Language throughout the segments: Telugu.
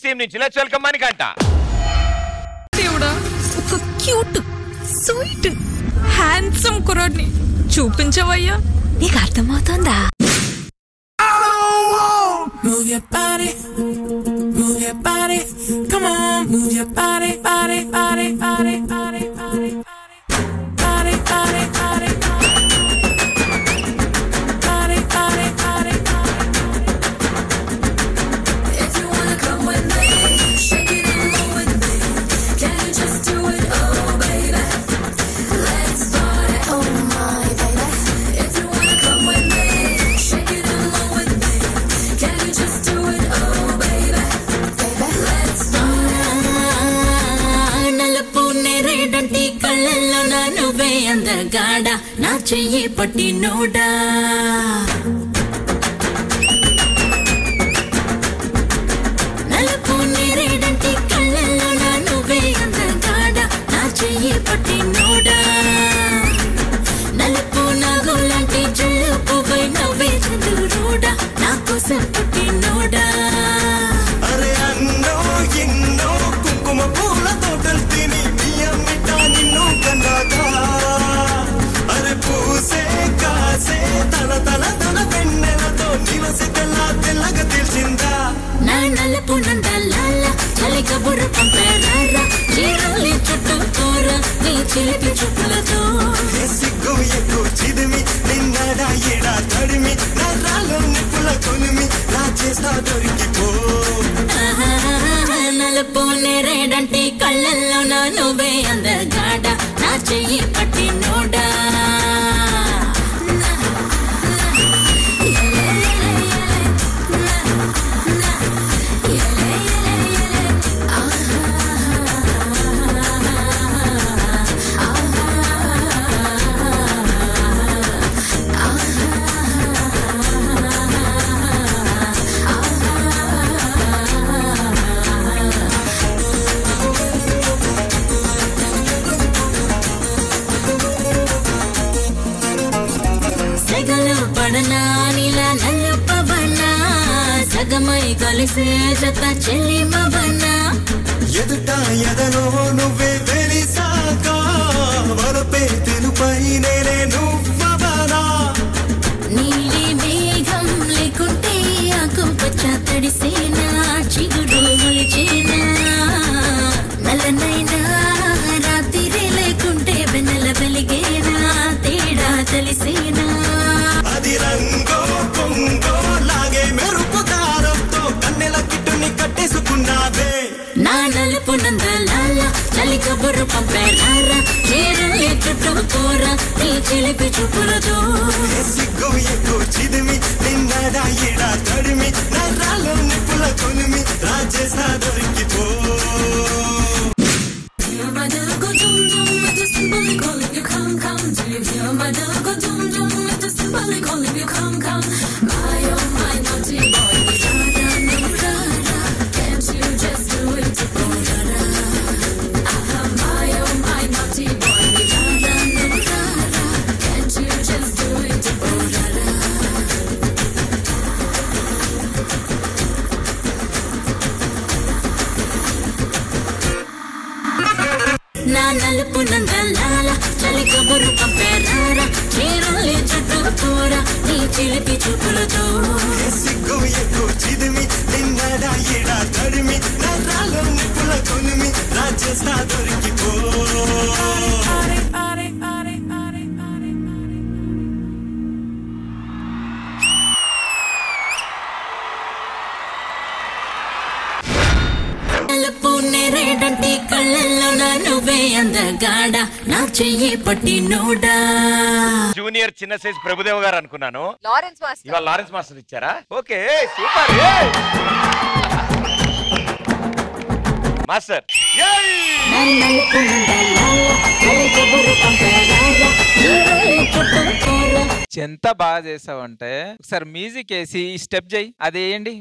టీమ్ నుంచి లెట్స్ వెల్కమ్ మణికంఠ. దేవుడా, ఒక క్యూట్ స్వీట్ హ్యాండ్సమ్ కుర్రాడిని చూపించవయ్యా. నీకు అర్థమవుతుందా? Move your body, move your body, come on, move your body, body, body, body, body, body, body, body, body, body, body, body. If you wanna come with me, shake it and move with me. Can you just do it, oh baby? Let's party, oh my baby. If you wanna come with me, shake it and move with me. Can you just do it, oh baby? Let's party. నలుపు నేరేడంటి కళ్ళల్లో నా నువ్వే అందగాడ, నా చెయ్యి పట్టి నోడా. నలుపు నేరేడంటి కళ్ళల్లో నా నువ్వే అందగాడ, నా చెయ్యి పట్టి నోడా. నలుపు నాగులాంటి జల్లు పువ్వై నవ్వే చంద్రుడా, నా కోసం పుట్టి నోడా. అరే అన్నో ఎన్నో కుంకుమ పూల తోటలు తిని బియ్యమిట నిన్ను కన్నాగా. అరే పూసే కాసే తల తల తల పెన్నెలతో నిలసి తెల్లగా తెలిసిందా. నా నలుపు నందలాల చలి కబురు పంపేరారా, చీరలి చుట్టూ కూర నీ చిలిపి చూపులతో. సిగ్గు ఎక్కువ చిదిమి నిన్నడా ఎడా తడిమి నరాలు నిప్పుల కొలిమి నా చేస్తా దొరికిపో. నలుపు నేరేడంటి కళ్ళల్లో నా నువ్వే అందగాడ, నా చెయ్యి పట్టి నోడా. సెగలు పడనా నీలా నలుపవనా, సగమై కలిసే జత చెల్లిమవనా. ఎదుట ఎదలో నువ్వే తెలిసాక వరపే తెలుపై నేనే నువ్వవనా. నీలి మేఘం లేకుంటే ఆకుపచ్చ తడిసేనా, చిగురు మొలిచేనా. నల్లనైనా రాత్రి లేకుంటే వెన్నెల వెలిగేనా, తేడా తెలిసేనా. అది రంగో పొంగో లాగే మెరుపు దారంతో కన్నెల కిట్టుని కట్టేసుకున్నావే. నా నలుపు నందలాల చలి కబురు పంపేరారా, చీరలి చుట్టూ కూర నీ చిలిపి చూపులతో. సిగ్గు ఎక్కువ చిదిమి నిన్నడా ఎడా తడిమి నరాలు నిప్పుల కొలిమి రాజేసా దొరికిపో. Hear my dog go dum dum, it's a symbolic calling you come come. Do you hear my dog go dum dum, it's a symbolic calling you come come. My oh my naughty boy, da da da da. Can't you just do it, oh da da. My oh my naughty boy, da da da da. Can't you just do it, oh da da. నా నలుపు నందలాల చలి కబురు పంపేరారా, చీరలి చుట్టూ కూర నీ చిలిపి చూపులతో. సిగ్గు ఎక్కువ చిదిమి నిన్నడా ఎడా తడిమి నరాలు నిప్పుల కొలిమి రాజేసా దొరికిపో. Body, body, body, body, body. నలుపు నేరేడంటి కళ్ళల్లో నా నువ్వే అందగాడ, నా చెయ్యి పట్టి నోడా. జూనియర్ చిన్న సైజ్ ప్రభుదేవ గారు అనుకున్నాను, లారెన్స్ మాస్టర్ ఇవాళ లారెన్స్ మాస్టర్ ఇచ్చారా? Okay super master. నా నలుపు నందలాల చలి కబురు పంపేరారా, చీరలి చుట్టూ కూర. ఎంత బాగా చేసావంటే ఒకసారి మ్యూజిక్ వేసి స్టెప్ చేయి, అదేయండి.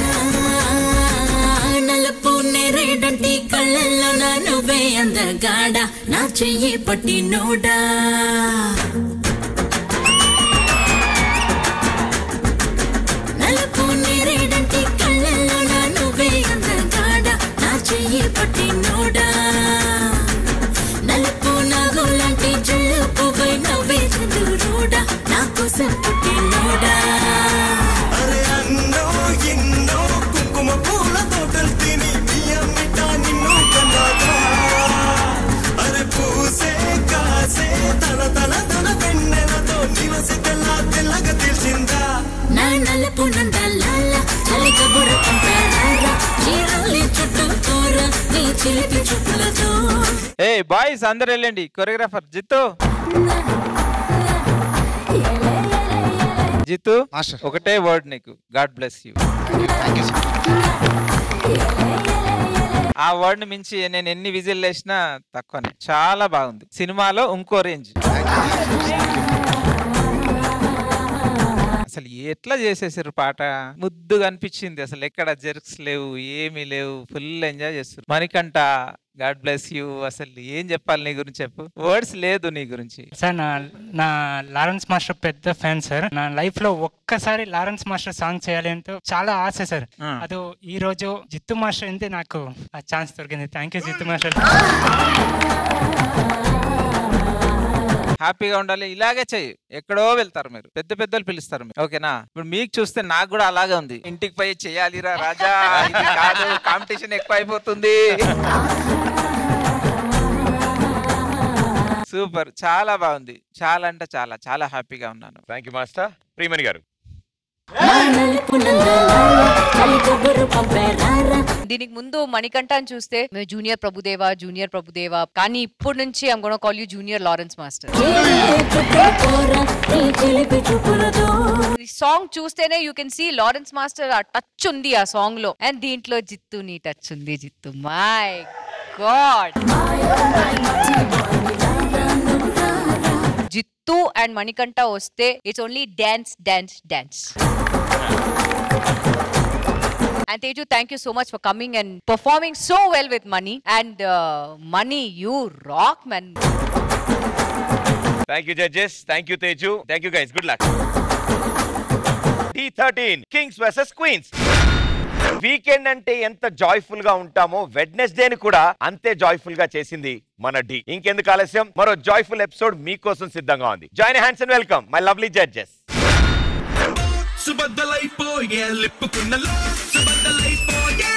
నలుపు నేరేడంటి కళ్ళల్లో నా నువ్వే అందగాడ, నా చెయ్యి పట్టి నోడా. నలుపు నేరేడంటి కళ్ళల్లో నా నువ్వే అందగాడ, చిలిపి చూపులతో ఏ బాయ్స్ అందరు వెళ్ళండి. కొరియోగ్రాఫర్ జిత్తు. జిత్తు ఒకటే వర్డ్ నీకు, గాడ్ బ్లెస్ యూ. ఆ వర్డ్ ని మించి నేను ఎన్ని విజిల్ వేసినా తక్కువనే. చాలా బాగుంది. సినిమాలో ఇంకో రేంజ్. అసలు ఎట్లా చేసేసారు పాట, ముద్దుగా అనిపించింది. అసలు ఎక్కడ జెర్క్స్ లేవు, ఏమీ లేవు, ఫుల్ ఎంజాయ్ చేస్తారు. Manikanta God bless you. అసలు ఏం చెప్పాలి నీ గురించి, చెప్పు. వర్డ్స్ లేదు నీ గురించి. సార్ నా లారెన్స్ మాస్టర్ పెద్ద ఫ్యాన్ సార్. నా లైఫ్ లో ఒక్కసారి లారెన్స్ మాస్టర్ సాంగ్ చేయాలి అంటే చాలా ఆశ సార్. అది ఈ రోజు జిత్తు మాస్టర్ అయితే నాకు ఆ ఛాన్స్ దొరికింది. Thank you Jittu master. హ్యాపీగా ఉండాలి, ఇలాగే చెయ్యి. ఎక్కడో వెళ్తారు మీరు, పెద్ద పెద్దలు పిలుస్తారు మీరు. ఓకేనా? ఇప్పుడు మీకు చూస్తే నాకు కూడా అలాగే ఉంది. ఇంటికి పోయి చెయ్యాలిరా రాజా, ఇది కాదు, కాంపిటీషన్ ఎక్కువ అయిపోతుంది. సూపర్, చాలా బాగుంది. చాలా అంటే చాలా చాలా హ్యాపీగా ఉన్నాను. Thank you master. ప్రియమణి గారు. దీనికి ముందు మణికంఠని చూస్తే జూనియర్ ప్రభుదేవా కానీ ఇప్పుడు నుంచి I'm gonna call you junior Lawrence master. ఈ సాంగ్ చూస్తేనే you can see Lawrence master ఆ టచ్ ఉంది ఆ సాంగ్ లో. అండ్ దీంట్లో జిత్తు నీ టచ్ ఉంది. Jittu my God. Jittu and Manikanta వస్తే it's only dance dance dance. And Teju, thank you so much for coming and performing so well with Mani. And Mani, you rock, man. Thank you, judges. Thank you, Teju. Thank you, guys. Good luck. D13 Kings vs Queens. Weekend అంటే ఎంత జాయ్ఫుల్ గా ఉంటామో వెడ్నెస్డే ని కూడా అంతే జాయ్ఫుల్ గా చేసింది మన డి. ఇంకెందుకు ఆలస్యం, మరో జాయ్ఫుల్ ఎపిసోడ్ మీకోసం సిద్ధంగా ఉంది. Join hands and welcome my lovely judges. సుబద్దలైపోయే లిప్పుకున్నలో సుబద్దలైపోయే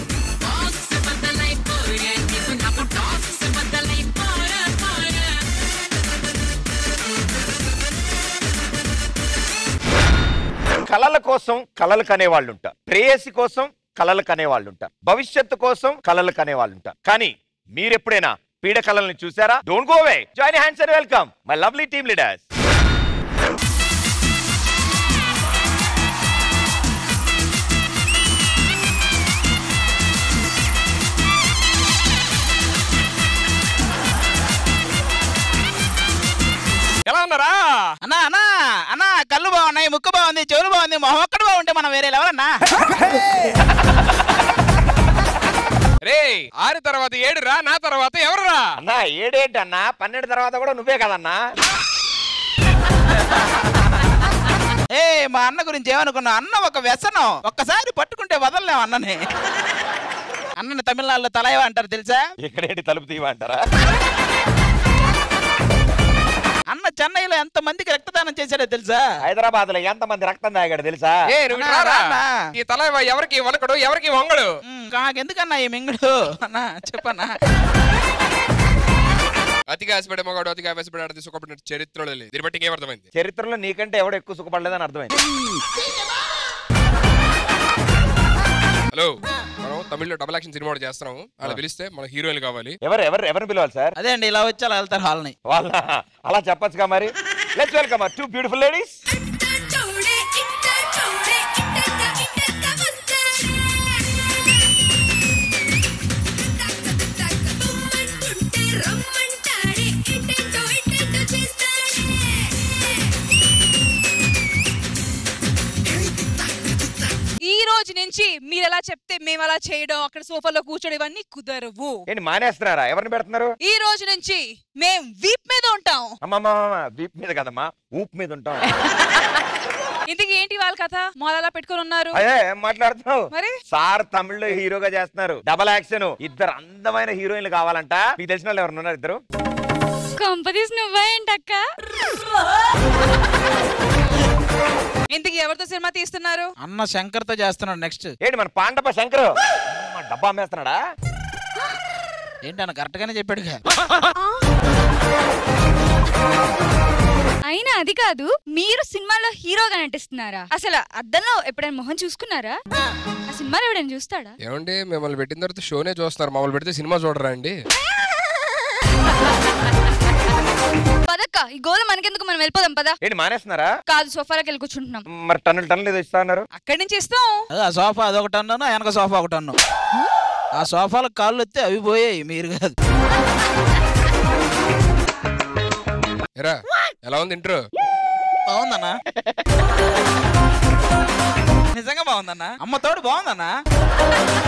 కలల కోసం కలలు కనేవాళ్ళు ఉంటారు, ప్రేయసి కోసం కలలు కనేవాళ్ళు ఉంటారు, భవిష్యత్తు కోసం కలలు కనేవాళ్ళు ఉంటారు. కానీ మీరెప్పుడైనా పీడ కలల్ని చూసారా? Don't go away. Join hands and welcome my lovely team leaders. ఎలా ఉన్నారా అన్నా? అన్నా అన్నా కళ్ళు బాగున్నాయి, ముక్కు బాగుంది, చెవులు బాగుంది, మొహం ఒక్కడు బాగుంటే మనం వేరే ఎవరన్నా? రే 6 తర్వాత 7 రా, నా తర్వాత ఎవరురా? అన్నా 7 ఏంటన్నా, 12 తర్వాత కూడా నువ్వే కదన్నా. ఏ మా అన్న గురించి ఏమనుకున్నా? అన్న ఒక వ్యసనం, ఒక్కసారి పట్టుకుంటే వదలలేం అన్నని. అన్నని తమిళనాడులో తలైవా అంటారు తెలుసా? ఇక్కడేంటి తలుపు తీయమంటారా? అన్న చెన్నైలో ఎంత మందికి రక్తదానం చేశాడో తెలుసా? హైదరాబాద్ లో ఎంత మంది రక్తం తాగాడు తెలుసా? ఈ తలైవా ఎవరికి వనకడు, ఎవరికి వంగడు. నాకెందుకన్నా ఈ మింగుడు అన్నా చెప్పన్నా? అతిగా ఆశపడే మగాడు అతిగా ఆశపడే సుఖపడిన చరిత్రలో లేదు. దీన్ని బట్టి ఇంకేమర్థమైంది? చరిత్రలో నీకంటే ఎవడు ఎక్కువ సుఖపడలేదని అర్థమైంది. హలో, మనం తమిళ్లో డబుల్ యాక్షన్ సినిమా చేస్తున్నాము. అలా పిలిస్తే మన హీరోయిన్ కావాలి. ఎవరిని పిలవాలి సార్? అదే అండి, ఇలా వచ్చి అలా వెళ్తారు హాల్ని. వాళ్ళ అలా చెప్పొచ్చుగా మరి. Let's welcome our 2 beautiful ladies. ఈ రోజు నుంచి మీరు ఎలా చెప్తే మేము అలా చేయడం, అక్కడ సోఫాలో కూర్చోడం ఇవన్నీ కుదరవు. ఏంటి మానేస్తున్నారా? ఎవరిని పెడుతున్నారు? ఈ రోజు నుంచి మేం వీప్ మీద ఉంటాం. అమ్మమ్మ వీప్ మీద కదమ్మా, ఊప్ మీద ఉంటాం. ఇంతకీ ఏంటి వాళ్ళ కథ? మాలలా పెట్టుకొని ఉన్నారు. అదే ఏం మాట్లాడుతున్నావు? మరి సార్ తమిళ్లో హీరోగా చేస్తున్నారు, డబల్ యాక్షన్. 2 అందమైన హీరోయిన్లు కావాలంట. మీకు తెలిసిన వాళ్ళు ఎవరు ఉన్నారు? 2. కంపదీస్ నువ్వే ఏంటక్క? ఇంతకీ ఎవరితో సినిమా తీస్తున్నారు? అన్న శంకర్ తో చేస్తున్నాడు నెక్స్ట్. ఏంటి మన పాండప శంకర్ డబ్బా అమ్మేస్తున్నాడా? ఏంటి అన్న కరెక్ట్ గానే చెప్పాడుగా. అయినా అది అది కాదు, మీరు సినిమాలో హీరోగా నటిస్తున్నారా? అసలు అద్దంలో ఎప్పుడైనా మొహం చూసుకున్నారా? ఆ సినిమాలో ఎవడైనా చూస్తాడా? ఏమండి మిమ్మల్ని పెట్టిన తర్వాత షోనే చూస్తున్నారు, మమ్మల్ని పెడితే సినిమా చూడరా అండి? పదక్క, ఈ గోలు మనకెందుకు, మనం వెళ్ళిపోదాం పద. ఏంటి మానేస్తున్నారా? కాదు, సోఫాలోకి వెళ్ళి కూర్చుంటున్నాం. మరి టన్నులు ఏదో ఇస్తా అన్నారు. అక్కడి నుంచి ఇస్తాం. ఆ సోఫా అదొకటి అన్నాను, వెనక సోఫా ఒకటి అన్నాను. ఆ సోఫాలకు కాళ్ళు వస్తే అవి పోయాయి, మీరు కాదు. ఎరా ఎలా ఉంది ఇంట్రో? బాగుందన్నా, నిజంగా బాగుందన్నా. అమ్మ తోడు బాగుందన్నా.